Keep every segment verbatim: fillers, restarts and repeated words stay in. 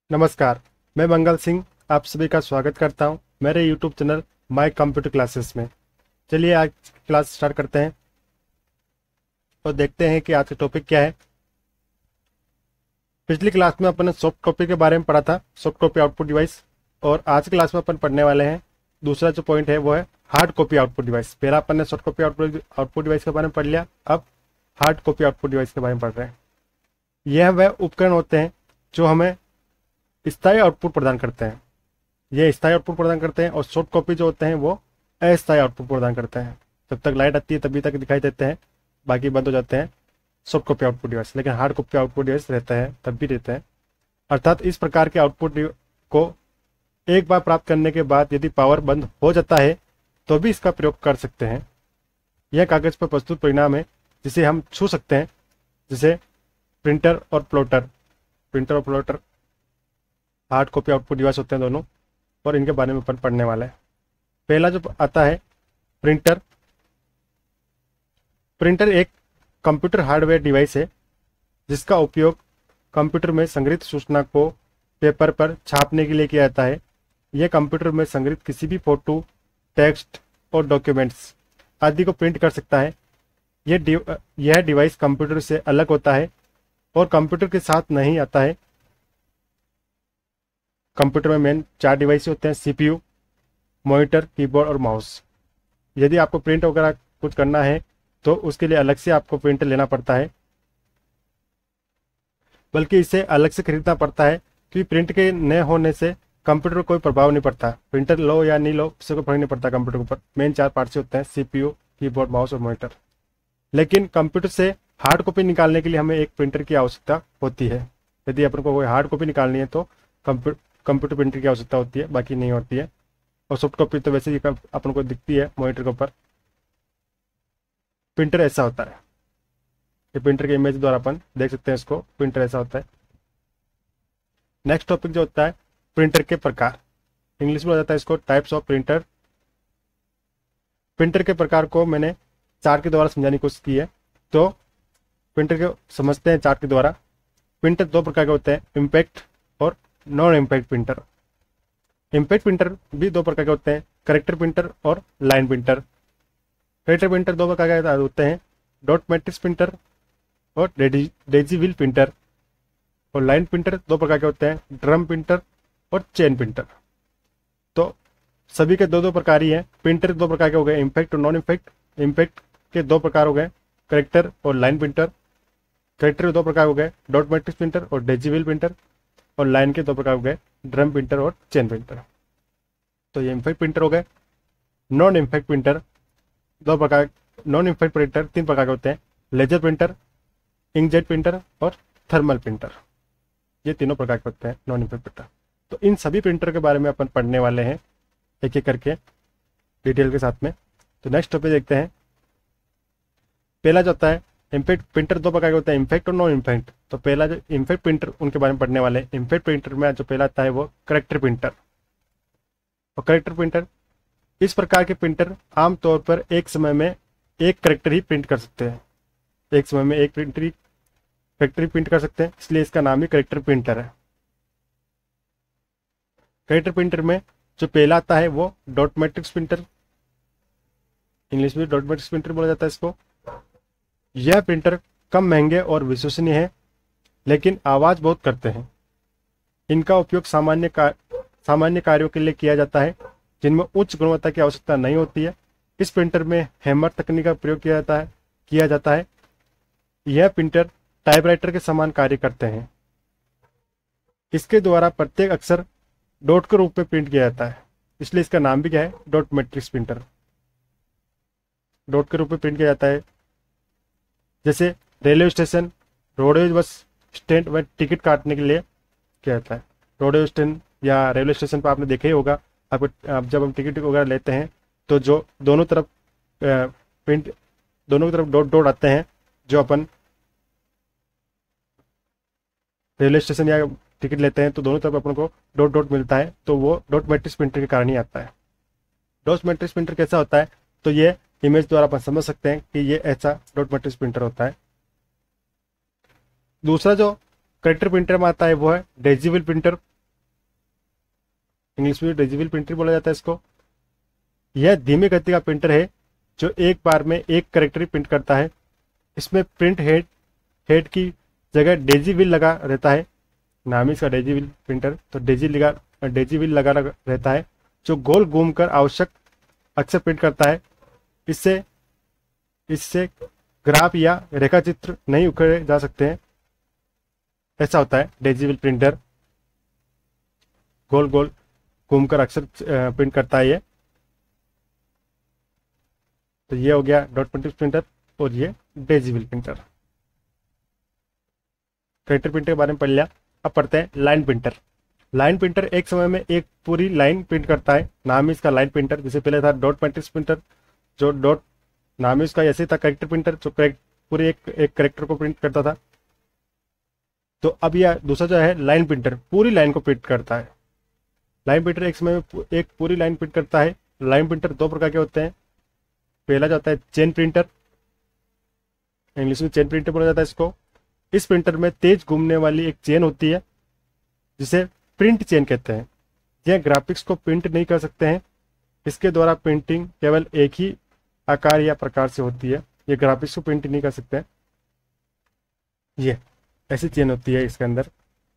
नमस्कार, मैं मंगल सिंह आप सभी का स्वागत करता हूं मेरे YouTube channel my computer classes में। चलिए आज क्लास स्टार्ट करते हैं और देखते हैं कि आज का टॉपिक क्या है। पिछली क्लास में अपन ने सॉफ्ट कॉपी के बारे में पढ़ा था, सॉफ्ट कॉपी आउटपुट डिवाइस, और आज की क्लास में अपन पढ़ने वाले हैं दूसरा जो पॉइंट है वो है हार्ड कॉपी आउटपुट डिवाइस। पहला अपन ने soft copy output output device के बारे में पढ़ लिया, अब हार्ड कॉपी आउटपुट डिवाइस के बारे में पढ़ रहे हैं। यह वह उपकरण होते हैं जो हमें स्थायी आउटपुट प्रदान करते हैं। ये स्थायी आउटपुट प्रदान करते हैं और सॉफ्ट कॉपी जो होते हैं वो अस्थायी आउटपुट प्रदान करते हैं। जब तक लाइट आती है तभी तक दिखाई देते हैं, बाकी बंद हो जाते हैं सॉफ्ट कॉपी आउटपुट डिवाइस। लेकिन हार्ड कॉपी आउटपुट डिवाइस रहता है तब भी रहते हैं। अर्थात इस प्रकार के आउटपुट को एक बार प्राप्त करने के बाद यदि पावर बंद हो जाता है तो भी इसका प्रयोग कर सकते हैं। यह कागज पर प्रस्तुत परिणाम है जिसे हम छू सकते हैं, जिसे प्रिंटर और प्लॉटर प्रिंटर और plotter hard copy output device होते हैं दोनों, और इनके बारे में अपन पढ़ने वाला है। पहला जो आता है प्रिंटर। प्रिंटर एक कंप्यूटर हार्डवेयर डिवाइस है जिसका उपयोग कंप्यूटर में संग्रहित सूचना को पेपर पर छापने के लिए किया जाता है। यह कंप्यूटर में संग्रहित किसी भी फोटो, टेक्स्ट और डॉक्यूमेंट्स आदि को प्रिंट कर सकता है। यह डिव, यह डिवाइस कंप्यूटर से अलग होता है और कंप्यूटर के साथ नहीं आता है। कंप्यूटर में मेन चार डिवाइस होते हैं, सीपीयू, मॉनिटर, कीबोर्ड और माउस। यदि आपको प्रिंट वगैरह कुछ करना है तो उसके लिए अलग से आपको प्रिंटर लेना पड़ता है, बल्कि इसे अलग से खरीदना पड़ता है, क्योंकि प्रिंट के न होने से कंप्यूटर पर कोई प्रभाव नहीं पड़ता। प्रिंटर लो या नहीं लो उससे कोई फर्क नहीं पड़ता कंप्यूटर के ऊपर। मेन चार पार्ट्स होते हैं, सीपीयू, कीबोर्ड, माउस और मॉनिटर। लेकिन कंप्यूटर से हार्ड कॉपी निकालने के लिए हमें एक प्रिंटर की आवश्यकता होती है। यदि अपन को कोई हार्ड कॉपी निकालनी है तो कंप्यूटर कंप्यूटर प्रिंटर की आवश्यकता होती है, बाकी नहीं होती है। और सॉफ्ट कॉपी तो वैसे ही अपन को दिखती है मॉनिटर के ऊपर। प्रिंटर ऐसा होता है, ये प्रिंटर के इमेज द्वारा अपन देख सकते हैं इसको। प्रिंटर ऐसा होता है। नेक्स्ट टॉपिक जो होता है प्रिंटर के प्रकार। इंग्लिश में हो जाता है इसको टाइप्स ऑफ प्रिंटर। प्रिंटर के प्रकार को मैंने चार्ट के द्वारा समझाने की कोशिश की है, तो प्रिंटर के समझते हैं चार्ट के द्वारा। प्रिंटर दो प्रकार के होते हैं, इम्पैक्ट और non impact printer. Impact printer भी दो प्रकार के होते हैं, करेक्टर प्रिंटर और लाइन प्रिंटर। करेक्टर प्रिंटर दो प्रकार के होते हैं, डॉट मैट्रिक्स प्रिंटर और डेजीविल प्रिंटर। और लाइन प्रिंटर दो प्रकार के होते हैं, ड्रम प्रिंटर और चेन प्रिंटर। तो सभी के दो दो प्रकार ही हैं। प्रिंटर दो प्रकार के हो गए, इम्पैक्ट और नॉन इम्पैक्ट। इम्पैक्ट के दो प्रकार हो गए, करेक्टर और लाइन प्रिंटर। करेक्टर के दो प्रकार हो गए, डॉट मैट्रिक्स प्रिंटर और डेजीविल प्रिंटर। और लाइन के दो प्रकार हो गए, ड्रम प्रिंटर और चेन प्रिंटर। तो ये इम्पैक्ट प्रिंटर हो गए। नॉन इम्पैक्ट प्रिंटर दो प्रकार नॉन इम्पैक्ट प्रिंटर तीन प्रकार के होते हैं, लेजर प्रिंटर, इंकजेट प्रिंटर और थर्मल प्रिंटर। ये तीनों प्रकार के होते हैं नॉन इम्पैक्ट प्रिंटर। तो इन सभी प्रिंटर के बारे में अपन पढ़ने वाले हैं एक एक करके डिटेल के साथ में। तो नेक्स्ट टॉपिक देखते हैं। पहला जो होता है इम्पैक्ट प्रिंटर दो प्रकार के होते हैं, इम्पैक्ट और नॉन इम्पैक्ट। तो पहला जो इम्पैक्ट प्रिंटर उनके बारे में पढ़ने वाले हैं। इम्पैक्ट प्रिंटर में जो पहला आता है वो करेक्टर प्रिंटर। और करेक्टर प्रिंटर इस प्रकार के प्रिंटर आमतौर पर एक समय में एक करेक्टर ही प्रिंट कर सकते हैं। एक समय में एक प्रिंटर ही करेक्टर प्रिंट कर सकते हैं, इसलिए इसका नाम ही करेक्टर प्रिंटर है। करेक्टर प्रिंटर में जो पहला आता है वो डॉट मैट्रिक्स प्रिंटर, इंग्लिश में डॉट मैट्रिक्स प्रिंटर बोला जाता है इसको। यह प्रिंटर कम महंगे और विश्वसनीय है, लेकिन आवाज बहुत करते हैं। इनका उपयोग सामान्य कार, सामान्य कार्यों के लिए किया जाता है जिनमें उच्च गुणवत्ता की आवश्यकता नहीं होती है। इस प्रिंटर में हैमर तकनीक का प्रयोग किया जाता है किया जाता है यह प्रिंटर टाइपराइटर के समान कार्य करते हैं। इसके द्वारा प्रत्येक अक्षर डॉट के रूप में प्रिंट किया जाता है, इसलिए इसका नाम भी क्या है, डॉट मैट्रिक्स प्रिंटर। डॉट के रूप में प्रिंट किया जाता है। जैसे railway station, roadways bus stand में टिकट काटने के लिए किया जाता है। रोडवेज स्टैंड या रेलवे स्टेशन पर आपने देखा ही होगा, आपको आप जब हम टिकट वगैरह लेते हैं तो जो दोनों तरफ प्रिंट दोनों तरफ डॉट डॉट आते हैं, जो अपन रेलवे स्टेशन या टिकट लेते हैं तो दोनों तरफ अपन को डॉट डॉट मिलता है, तो वो डॉट मैट्रिक्स प्रिंटर के कारण ही आता है। डॉट मैट्रिक्स प्रिंटर कैसा होता है, तो ये इमेज द्वारा अपन समझ सकते हैं कि ये ऐसा डॉट मैट्रिक्स प्रिंटर होता है। दूसरा जो करेक्टर प्रिंटर में आता है वो है डेजीविल प्रिंटर। इंग्लिश में डिजिटल प्रिंटर बोला जाता है इसको। यह धीमी गति का प्रिंटर है जो एक बार में एक कैरेक्टर प्रिंट करता है। इसमें प्रिंट हेड हेड की जगह डेजी व्हील लगा रहता है, नाम इसका डेजी व्हील प्रिंटर। तो डेजी लगा डेजी व्हील लगा रहता है जो गोल घूमकर आवश्यक अक्षर प्रिंट करता है। इससे इससे ग्राफ या रेखा चित्र नहीं उखेड़े जा सकते हैं। ऐसा होता है डेजी व्हील प्रिंटर, गोल गोल घूमकर अक्षर प्रिंट करता है ये। तो ये हो गया डॉट प्रिंटर और ये daisy wheel printer. Character printer के बारे में पढ़ लिया। अब पढ़ते हैं लाइन प्रिंटर। लाइन प्रिंटर एक समय में एक पूरी लाइन प्रिंट करता है, नाम इसका लाइन प्रिंटर। जैसे पहले था डॉट मैट्रिक्स प्रिंटर, जो डॉट नाम इसका ऐसे था कैरेक्टर प्रिंटर, जो पूरे एक एक कैरेक्टर को प्रिंट करता था। तो अब यह दूसरा जो है लाइन प्रिंटर, पूरी लाइन को प्रिंट करता है। लाइन प्रिंटर एक समय में एक पूरी लाइन प्रिंट करता है। लाइन प्रिंटर दो प्रकार के होते हैं। पहला जो होता है चेन प्रिंटर, इंग्लिश में चेन प्रिंटर बोला जाता है इसको। इस प्रिंटर में तेज घूमने वाली एक चेन होती है जिसे प्रिंट चेन कहते हैं। यह ग्राफिक्स को प्रिंट नहीं कर सकते हैं। इसके द्वारा प्रिंटिंग केवल एक ही आकार या प्रकार से होती है। ये ग्राफिक्स को प्रिंट नहीं कर सकते हैं। ये ऐसी चेन होती है इसके अंदर,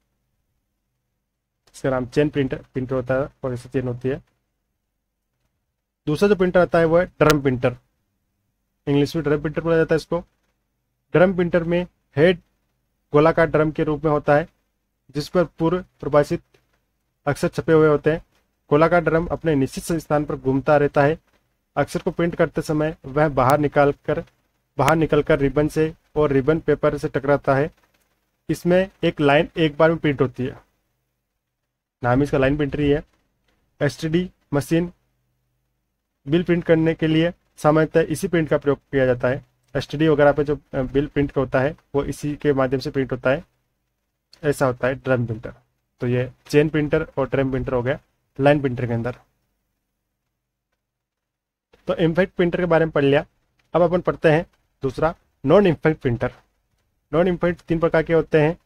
इसका नाम चेन प्रिंटर प्रिंटर होता है और ऐसी चेन होती है। दूसरा जो प्रिंटर आता है वो है ड्रम प्रिंटर, इंग्लिश में ड्रम प्रिंटर बोला जाता है इसको। ड्रम प्रिंटर में हेड गोलाकार ड्रम के रूप में होता है जिस पर पूर्व प्रभाषित अक्षर छपे हुए होते हैं। गोलाकार ड्रम अपने निश्चित स्थान पर घूमता रहता है। अक्षर को प्रिंट करते समय वह बाहर निकाल कर बाहर निकलकर रिबन से और रिबन पेपर से टकराता है। इसमें एक लाइन एक बार में प्रिंट होती है, नाम इसका लाइन प्रिंटर ही है। एसटीडी मशीन बिल प्रिंट करने के लिए सामान्यतः इसी प्रिंट का प्रयोग किया जाता है। एसटीडी वगैरह पे जो बिल प्रिंट होता है वो इसी के माध्यम से प्रिंट होता है। ऐसा होता है ड्रम प्रिंटर। तो ये चेन प्रिंटर और ड्रम प्रिंटर हो गया लाइन प्रिंटर के अंदर। तो इम्पैक्ट प्रिंटर के बारे में पढ़ लिया। अब अपन पढ़ते हैं दूसरा non impact printer. Non impact तीन प्रकार के होते हैं।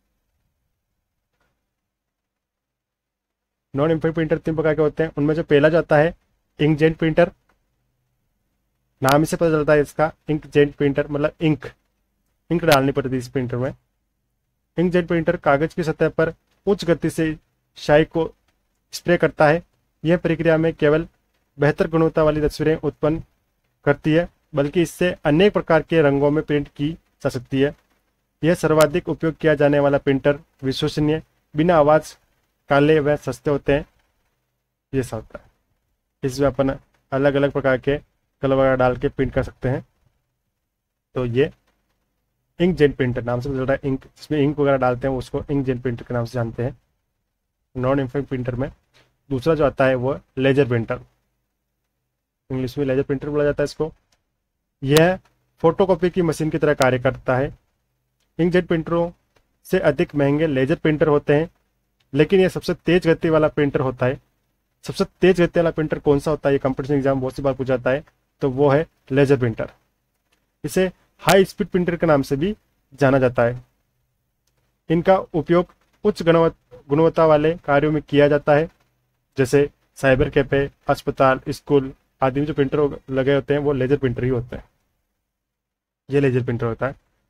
नॉन इम्पैक्ट प्रिंटर तीन प्रकार के होते हैं। उनमें जो पहला जो आता है इंकजेट प्रिंटर, नाम से पता चलता है इसका इंकजेट प्रिंटर, मतलब इंक इंक डालनी पड़ती है इस प्रिंटर में। इंकजेट प्रिंटर कागज की सतह पर उच्च गति से स्याही को स्प्रे करता है। यह प्रक्रिया में केवल बेहतर गुणवत्ता वाली तस्वीरें उत्पन्न करती है, बल्कि इससे अनेक प्रकार के रंगों में प्रिंट की जा सकती है। यह सर्वाधिक उपयोग किया जाने वाला प्रिंटर विश्वसनीय, बिना आवाज, काले व सस्ते होते हैं। ये सब होता है। इसमें अपन अलग अलग प्रकार के कलर वगैरह डाल के प्रिंट कर सकते हैं। तो ये इंकजेट प्रिंटर नाम से चल रहा है। इंक जिसमें इंक वगैरह डालते हैं उसको इंकजेट प्रिंटर के नाम से जानते हैं नॉन इम्पैक्ट प्रिंटर में। दूसरा जो आता है वो लेजर प्रिंटर, इंग्लिश में लेजर प्रिंटर बोला जाता है इसको। यह फोटोकॉपी की मशीन की तरह कार्य करता है। इंकजेट प्रिंटरों से अधिक महंगे लेजर प्रिंटर होते हैं, लेकिन यह सबसे तेज गति वाला प्रिंटर होता है। सबसे तेज गति वाला प्रिंटर कौन सा होता है, ये कंपटीशन एग्जाम बहुत सी बार पूछा जाता है। तो वो है लेजर प्रिंटर। इसे हाई स्पीड प्रिंटर के नाम से भी जाना जाता है। इनका उपयोग उच्च गुणवत्ता वाले कार्यों में किया जाता है, जैसे साइबर कैफे, अस्पताल, स्कूल आदि में जो प्रिंटर लगे होते हैं वो लेजर प्रिंटर ही होते हैं। ये लेजर प्रिंटर होता है।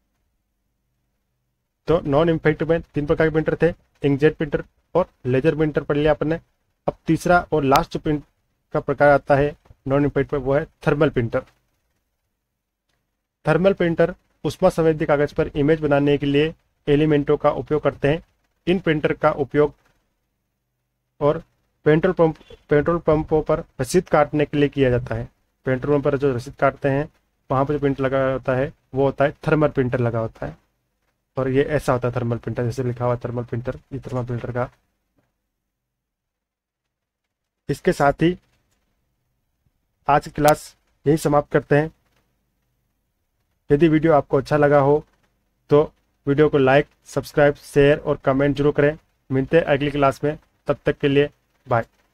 तो नॉन इम्पैक्ट में तीन प्रकार के प्रिंटर थे, इंकजेट प्रिंटर और लेजर प्रिंटर पढ़ लिया अपन ने। अब तीसरा और लास्ट जो प्रिंट का प्रकार आता है नॉन इम्पैक्ट पर वो है थर्मल प्रिंटर। थर्मल प्रिंटर उष्मा संवेदी कागज पर इमेज बनाने के लिए एलिमेंटों का उपयोग करते हैं। इन प्रिंटर का उपयोग और पेट्रोल पंप पेट्रोल पंपों पर रसीद काटने के लिए किया जाता है। पेट्रोल पंप पर जो रसीद काटते हैं वहां पर जो प्रिंटर लगा होता है वो होता है थर्मल प्रिंटर लगा होता है। और ये ऐसा होता है थर्मल प्रिंटर, जैसे लिखा हुआ थर्मल प्रिंटर, ये थर्मल प्रिंटर का। इसके साथ ही आज की क्लास यही समाप्त करते हैं। यदि वीडियो आपको अच्छा लगा हो तो वीडियो को लाइक, सब्सक्राइब, शेयर और कमेंट जरूर करें। मिलते हैं अगली क्लास में, तब तक के लिए बाय।